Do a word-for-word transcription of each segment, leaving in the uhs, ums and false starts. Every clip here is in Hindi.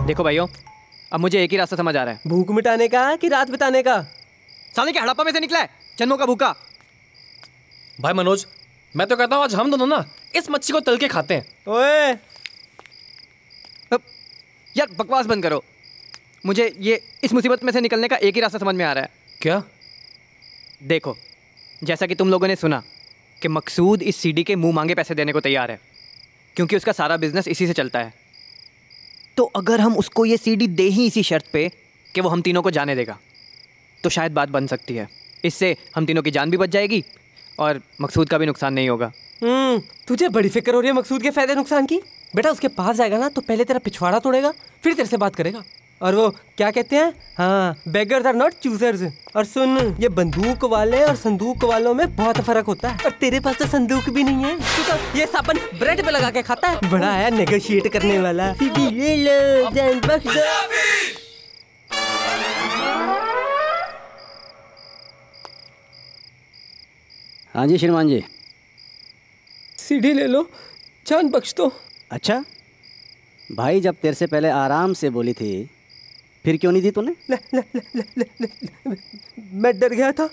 देखो भाइयों, अब मुझे एक ही रास्ता समझ आ रहा है। भूख मिटाने का कि रात बिताने का? साले के हड़प्पा में से निकला है जन्मों का भूखा। भाई मनोज, मैं तो कहता हूँ आज हम दोनों ना इस मच्छी को तल के खाते हैं। ओए यार बकवास बंद करो। मुझे ये इस मुसीबत में से निकलने का एक ही रास्ता समझ में आ रहा है। क्या? देखो, जैसा कि तुम लोगों ने सुना कि मकसूद इस सीडी के मुंह मांगे पैसे देने को तैयार है, क्योंकि उसका सारा बिजनेस इसी से चलता है। तो अगर हम उसको ये सीडी दे ही इसी शर्त पे कि वो हम तीनों को जाने देगा, तो शायद बात बन सकती है। इससे हम तीनों की जान भी बच जाएगी और मकसूद का भी नुकसान नहीं होगा। हम्म, तुझे बड़ी फिक्र हो रही है मकसूद के फायदे नुकसान की? बेटा उसके पास जाएगा ना तो पहले तेरा पिछवाड़ा तोड़ेगा, फिर तेरे से बात करेगा। और वो क्या कहते हैं, हाँ, बेगर्स आर नॉट चूजर्स। और सुन, ये बंदूक वाले और संदूक वालों में बहुत फर्क होता है। और तेरे पास तो संदूक भी नहीं है, तू तो ये साबन ब्रेड पे लगा के खाता है। बड़ा है नेगोशिएट करने वाला। सीधी ले लो, जान बख्श दो। हाँ जी श्रीमान जी। सीढ़ी ले लो, जान बख्श दो। अच्छा भाई, जब तेरे से पहले आराम से बोली थी, फिर क्यों नहीं दी तूने? ले, ले, ले, ले, ले, ले, ले, मैं डर गया था।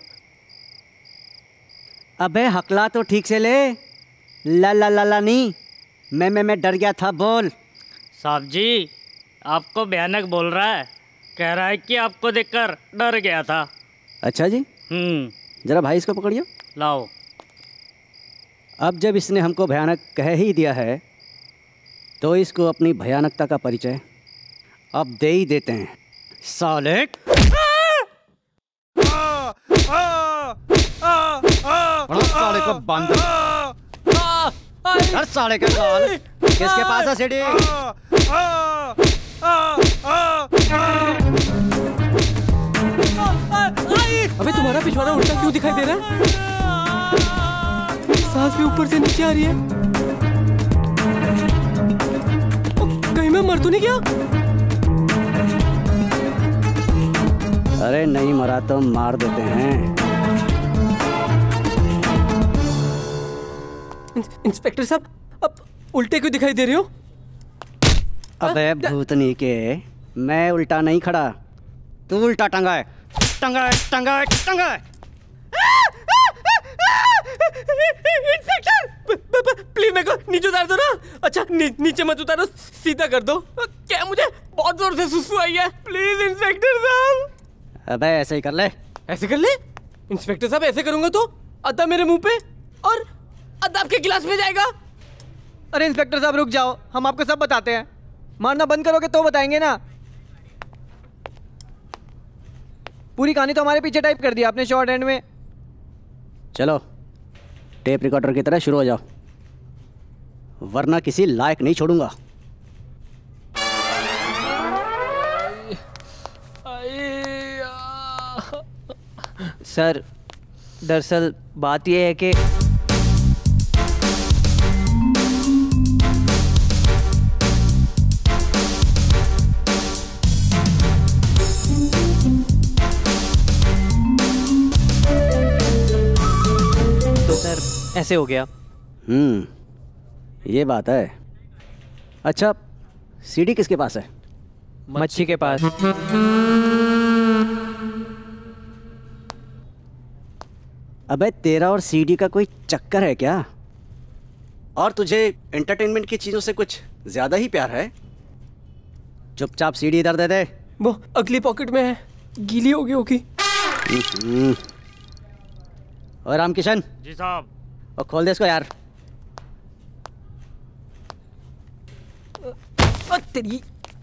अबे हकला तो ठीक से ले। ला ला ला ला नहीं, मैं मैं मैं डर गया था बोल। साहब जी आपको भयानक बोल रहा है, कह रहा है कि आपको देखकर डर गया था। अच्छा जी, हम्म जरा भाई इसको पकड़ियो। लाओ। अब जब इसने हमको भयानक कह ही दिया है तो इसको अपनी भयानकता का परिचय अब दे ही देते हैं। साले साले को बंद हर साले के साल किसके पास है सीढ़ी? अबे तुम्हारा पिछवाड़ा उल्टा क्यों दिखाई दे रहा है? सांस भी ऊपर से नीचे आ रही है। कहीं मैं मर तो नहीं गया? अरे नहीं मरा तो मार देते हैं। इंस्पेक्टर साहब, अब उल्टे क्यों दिखाई दे रहे हो? अबे भूतनी के, मैं उल्टा नहीं खड़ा, तू उल्टा टंगा है। टंगा है, टंगा है, टंगा है। इंस्पेक्टर प्लीज मेरे को नीचे उतार दो ना। अच्छा नी, नीचे मत उतारो, सीधा कर दो। क्या मुझे बहुत जोर से सुसु आई है, प्लीज इंस्पेक्टर साहब। अबे ऐसे ही कर ले। ऐसे कर ले? इंस्पेक्टर साहब ऐसे करूंगा तो अद्दा मेरे मुंह पे और अद्दा आपके गिलास में जाएगा। अरे इंस्पेक्टर साहब रुक जाओ, हम आपको सब बताते हैं। मारना बंद करोगे तो बताएंगे ना। पूरी कहानी तो हमारे पीछे टाइप कर दिया आपने शॉर्ट एंड में। चलो टेप रिकॉर्डर की तरह शुरू हो जाओ, वरना किसी लायक नहीं छोड़ूंगा। सर दरअसल बात यह है कि तो सर ऐसे हो गया। हम्म, ये बात है। अच्छा सीडी किसके पास है? मच्छी के पास। अबे तेरा और सीडी का कोई चक्कर है क्या? और तुझे एंटरटेनमेंट की चीजों से कुछ ज्यादा ही प्यार है? चुपचाप सीडी इधर दे दे। वो अगली पॉकेट में है, गीली होगी होगी। और रामकिशन जी साहब। और खोल दे इसको यार। तेरी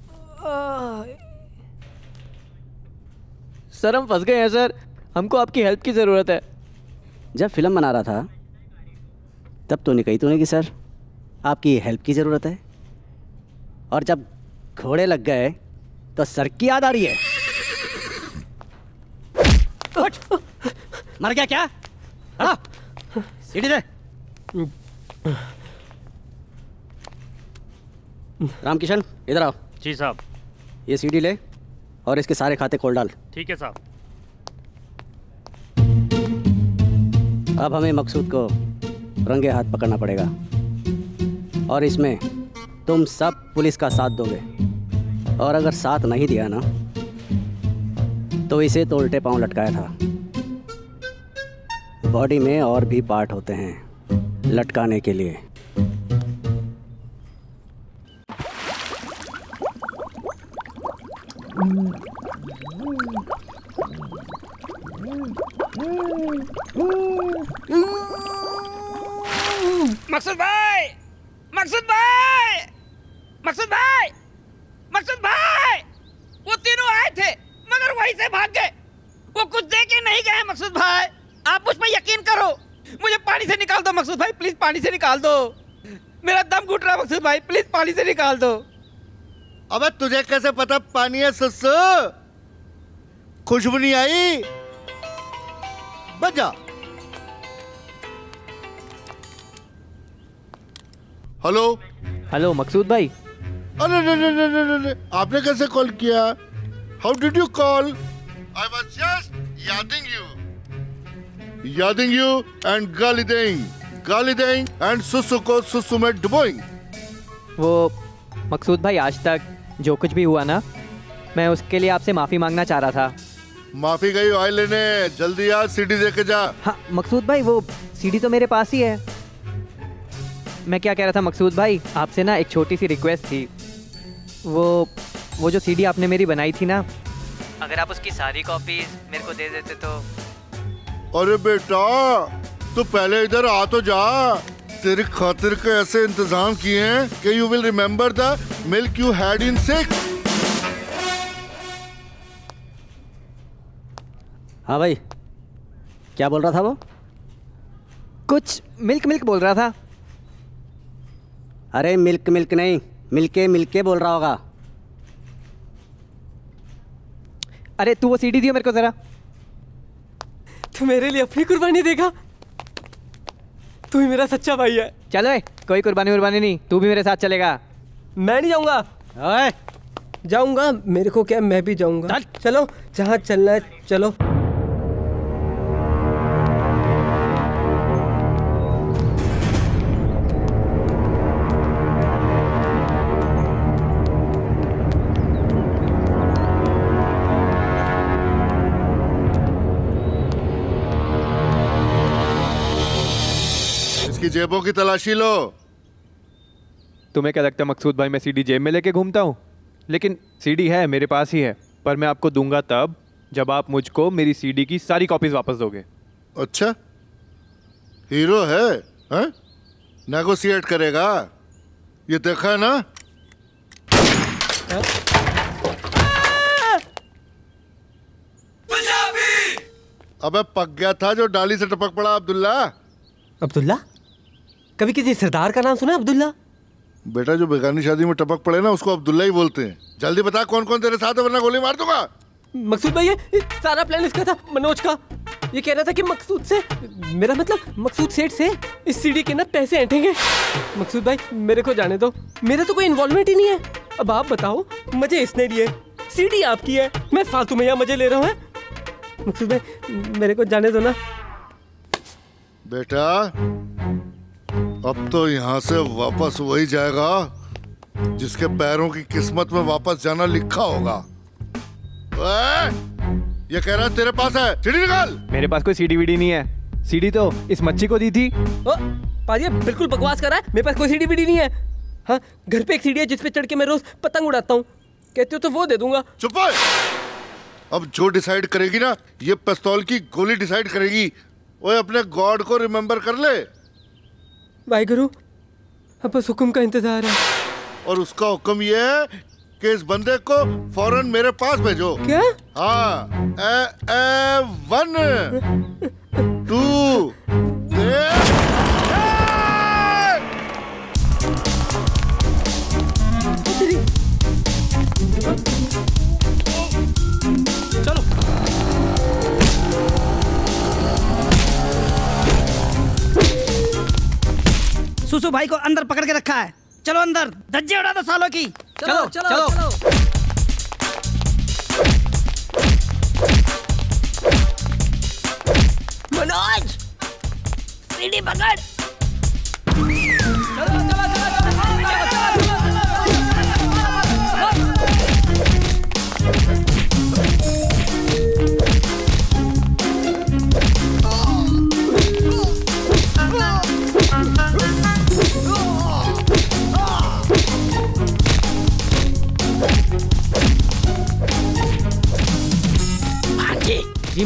सर हम फंस गए हैं सर, हमको आपकी हेल्प की ज़रूरत है। जब फिल्म बना रहा था तब तूने कही तूने कि सर आपकी हेल्प की ज़रूरत है, और जब घोड़े लग गए तो सर की याद आ रही है। उठ, मर गया क्या? हाँ, सीढ़ी दे। रामकिशन इधर आओ। जी साहब। ये सीडी ले और इसके सारे खाते खोल डाल। ठीक है साहब। अब हमें मकसूद को रंगे हाथ पकड़ना पड़ेगा और इसमें तुम सब पुलिस का साथ दोगे और अगर साथ नहीं दिया ना तो इसे तो उल्टे पांव लटकाया था। बॉडी में और भी पार्ट होते हैं लटकाने के लिए। मकसूद भाई, मकसूद भाई, मकसूद भाई, मकसूद भाई, वो तीनों आए थे मगर वहीं से भाग गए। वो कुछ दे के नहीं गए। मकसूद भाई, आप मुझ पर यकीन करो। मुझे पानी से निकाल दो मकसूद भाई, प्लीज पानी से निकाल दो। मेरा दम घुट रहा है मकसूद भाई, प्लीज पानी से निकाल दो। अबे तुझे कैसे पता पानी है सुसु? खुशबू नहीं आई? बजा। हेलो हेलो मकसूद भाई। अरे अरे अरे अरे अरे आपने कैसे कॉल किया? How did you call? I was just यादिंग यू यादिंग यू एंड गाली देंग गाली देंग एंड सुसु को सुसु में डुबोइंग। वो मकसूद भाई, आज तक जो कुछ भी हुआ ना, मैं उसके लिए आपसे माफ़ी मांगना चाह रहा था। माफी गई ऑयल लेने, जल्दी आ सीडी देके जा। हाँ मकसूद भाई, वो सीडी तो मेरे पास ही है। मैं क्या कह रहा था मकसूद भाई, आपसे ना एक छोटी सी रिक्वेस्ट थी। वो वो जो सीडी आपने मेरी बनाई थी ना, अगर आप उसकी सारी कॉपीज मेरे को दे देते तो। अरे बेटा तू पहले इधर आ तो जा। तेरी खातिर के ऐसे इंतजाम किए हैं कि you will remember the milk you had in six. हाँ भाई, क्या बोल रहा था वो? कुछ मिल्क मिल्क बोल रहा था। अरे मिल्क मिल्क नहीं, मिलके मिलके बोल रहा होगा। अरे तू वो सीडी दियो मेरे को जरा। तू मेरे लिए अपनी कुर्बानी देगा? तू ही मेरा सच्चा भाई है। चलो ए, कोई कुर्बानी उर्बानी नहीं, तू भी मेरे साथ चलेगा। मैं नहीं जाऊंगा। ओए जाऊंगा, मेरे को क्या, मैं भी जाऊंगा। चलो जहाँ चलना है चलो। इसकी जेबों की तलाशी लो। तुम्हें क्या लगता है मकसूद भाई, मैं सीडी जेब में लेके घूमता हूँ? लेकिन सीडी है मेरे पास ही है, पर मैं आपको दूंगा तब जब आप मुझको मेरी सीडी की सारी कॉपीज वापस दोगे। अच्छा हीरो है, हैं? नेगोशिएट करेगा, ये देखा है ना? अबे पक गया था जो डाली से टपक पड़ा। अब्दुल्ला। अब्दुल्ला? कभी किसी सरदार का नाम सुना अब्दुल्ला? बेटा जो बेगानी शादी में टपक पड़े ना उसको अब्दुल्ला ही बोलते हैं। जल्दी बता कौन कौन तेरे साथ है वरना गोली मार दूंगा। मकसूद भाई, ये सारा प्लान इसका था, मनोज का। ये कह रहा था कि मकसूद से, मेरा मतलब मकसूद सेठ से इस सीडी के ना पैसे ऐंठेंगे। मकसूद भाई मेरे को जाने दो, मेरा तो कोई इन्वॉल्वमेंट ही नहीं है। अब आप बताओ, मजे इसने लिए, सीडी आपकी है, मैं फालतू में यहाँ मजे ले रहा हूँ। मकसूद भाई मेरे को जाने दो ना। बेटा अब तो यहाँ से वापस वही जाएगा जिसके पैरों की किस्मत में वापस जाना लिखा होगा। ये कह रहा है तेरे पास है, सीडी निकाल। मेरे पास कोई सीडी वीडी नहीं है, सीडी तो इस मच्छी को दी थी। ओ, पाजी बिल्कुल बकवास कर रहा है, मेरे पास कोई सीडी वीडी नहीं है। हाँ घर पे एक सीडी है जिसपे चढ़ के मैं रोज पतंग उड़ाता हूँ, कहते हो तो वो दे दूंगा। चुप है। अब जो डिसाइड करेगी ना ये पिस्तौल की गोली डिसाइड करेगी। ओए अपने गॉड को रिमेम्बर कर ले। भाई गुरु अब बस हुक्म का इंतजार है। और उसका हुक्म ये है कि इस बंदे को फौरन मेरे पास भेजो। क्या? हाँ ए, ए, वन टू चलो सुसु भाई को अंदर पकड़ के रखा है, चलो अंदर, धज्जे उड़ा दो सालों की। चलो चलो, चलो, चलो, चलो। मनोज सीढ़ी पकड़। चलो चलो चलो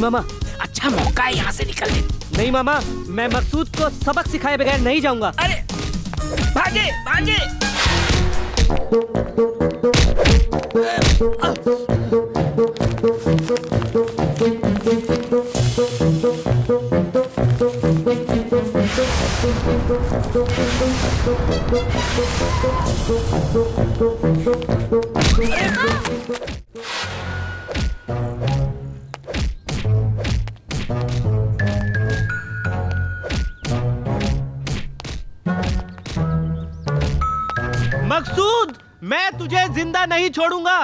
मामा, अच्छा मौका है यहाँ से निकलने। नहीं मामा, मैं मकसूद को सबक सिखाए बगैर नहीं जाऊंगा। अरे भागे भागे। मकसूद, मैं तुझे जिंदा नहीं छोड़ूंगा।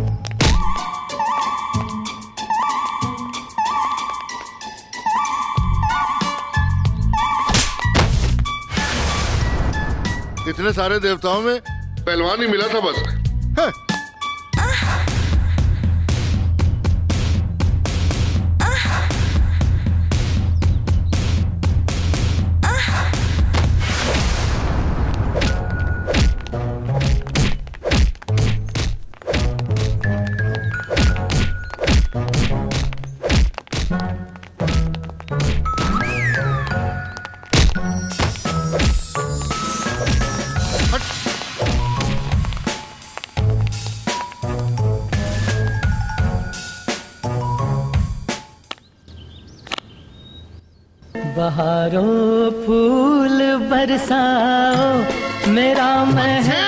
इतने सारे देवताओं में पहलवान ही मिला था बस। है। बहारों फूल बरसाओ मेरा महल।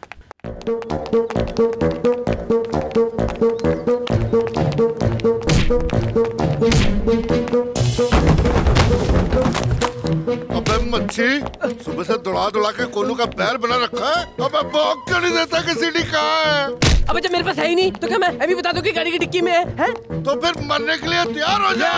अबे मच्छी, सुबह से दौड़ा दौड़ा के कोलू का पैर बना रखा है। अबे भौंक क्यों नहीं देता कि सीढ़ी कहाँ है? अबे जब मेरे पास है ही नहीं तो क्या मैं अभी बता दूं कि गाड़ी की डिक्की में है, है? तो फिर मरने के लिए तैयार हो जा।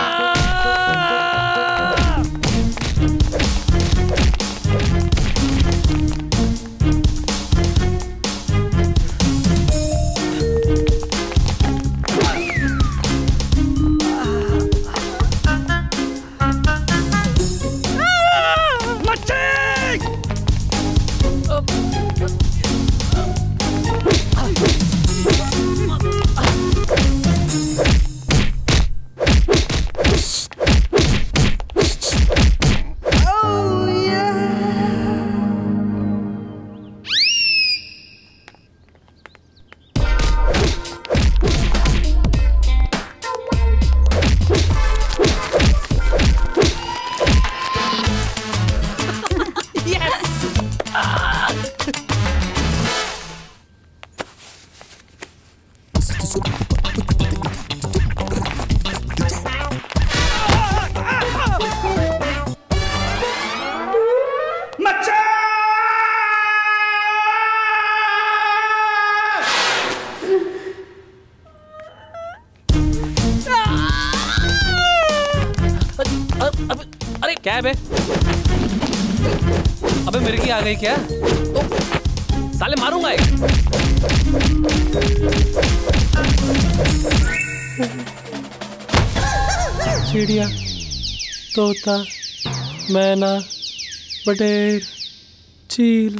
अबे मेरे की आ गई क्या? तो साले मारूंगा एक। चिड़िया, तोता, मैना, बटेर, चील।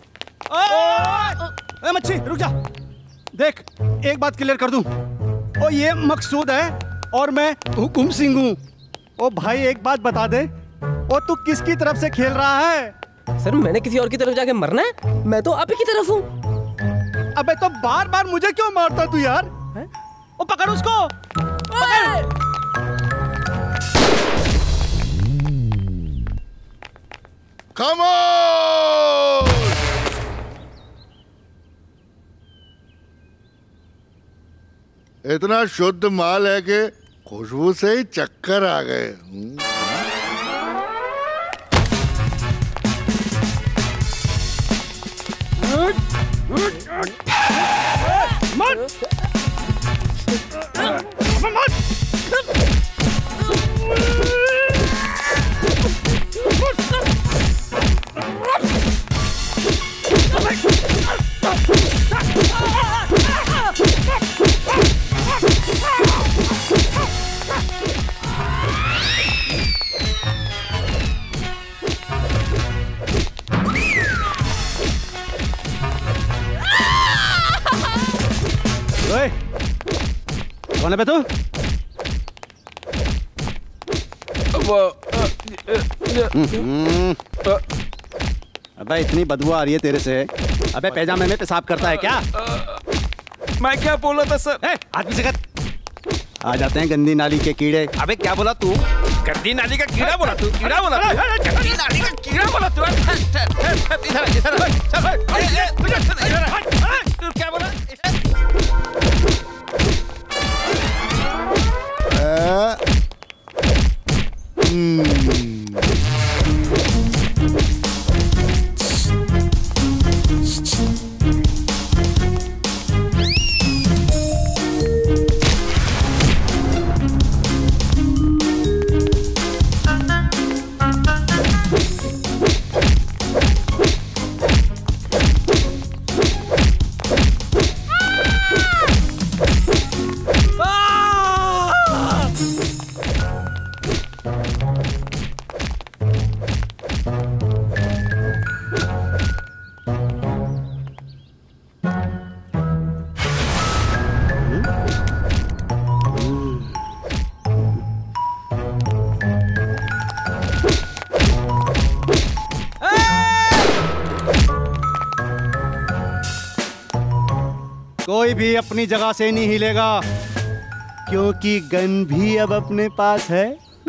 ए मच्छी रुक जा। देख एक बात क्लियर कर दूं, ओ ये मकसूद है और मैं हुकुम सिंह हूँ। ओ भाई एक बात बता दे, ओ तू किसकी तरफ से खेल रहा है? सर मैंने किसी और की तरफ जाके मरना है? मैं तो आप ही की तरफ हूँ। अबे तो बार बार मुझे क्यों मारता तू यार? है? ओ पकड़ उसको, पकड़। Come on! इतना शुद्ध माल है कि खुशबू से ही चक्कर आ गए। कौन है बे तू? अबे इतनी बदबू आ रही है तेरे से। अबे पैजामे में पेशाब करता है क्या? मैं क्या बोला था सर? हाथ पीछे कर। आ जाते हैं गंदी नाली के कीड़े। अबे क्या बोला तू? गंदी नाली का कीड़ा बोला तू? कीड़ा बोला तू? गंदी नाली का कीड़ा बोला तू? इधर इधर चल। तू क्या बोला? कोई भी अपनी जगह से नहीं हिलेगा क्योंकि गन भी अब अपने पास है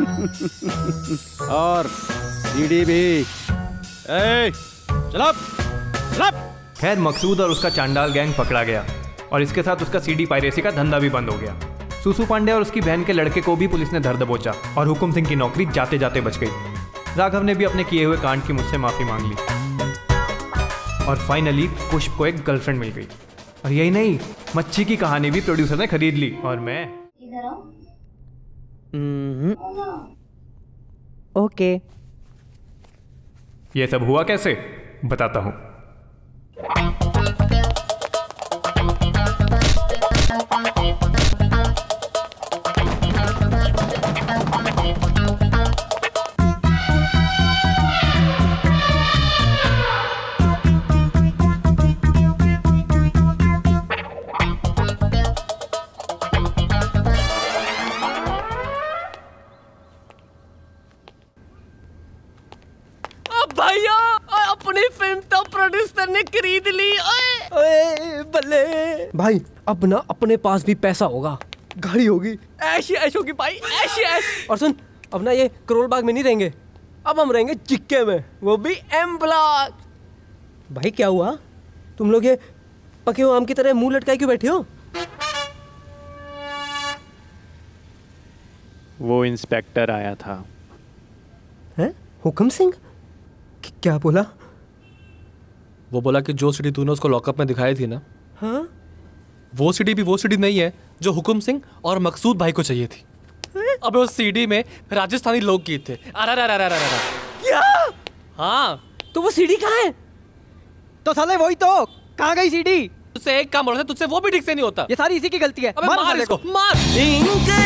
और सीडी भी। ए, चलो चलो। खैर मकसूद और उसका चांडाल गैंग पकड़ा गया और इसके साथ उसका सीडी पायरेसी का धंधा भी बंद हो गया। सुसु पांडे और उसकी बहन के लड़के को भी पुलिस ने धर दबोचा और हुकुम सिंह की नौकरी जाते जाते बच गई। राघव ने भी अपने किए हुए कांड की मुझसे माफी मांग ली और फाइनली पुष्प को एक गर्लफ्रेंड मिल गई। और यही नहीं, मच्छी की कहानी भी प्रोड्यूसर ने खरीद ली और मैं ओके। ये सब हुआ कैसे बताता हूँ। भाई अब ना अपने पास भी पैसा होगा, गाड़ी होगी, ऐश ऐश होगी भाई, ऐश ऐश। और सुन, अब ना ये करोल बाग में नहीं रहेंगे, अब हम रहेंगे चिक्के में, वो भी एम ब्लॉक। भाई क्या हुआ, तुम लोग ये पके हुए आम की तरह मुंह लटकाए क्यों बैठे हो? वो इंस्पेक्टर आया था। हैं? हुकुम सिंह? क्या बोला? वो बोला कि जो सीडी तूने उसको लॉकअप में दिखाई थी ना, हाँ? वो सीडी भी वो सीडी नहीं है जो हुकुम सिंह और मकसूद भाई को चाहिए थी। अबे उस सीडी में राजस्थानी लोकगीत थे। अरे क्या? हाँ। तो वो सीडी कहाँ है? तो साले वही तो, कहाँ गई सीडी? तुझसे एक काम बोला था, तुझसे वो भी ठीक से नहीं होता। ये सारी इसी की गलती है। अबे मार, मार इसको, मार। इनके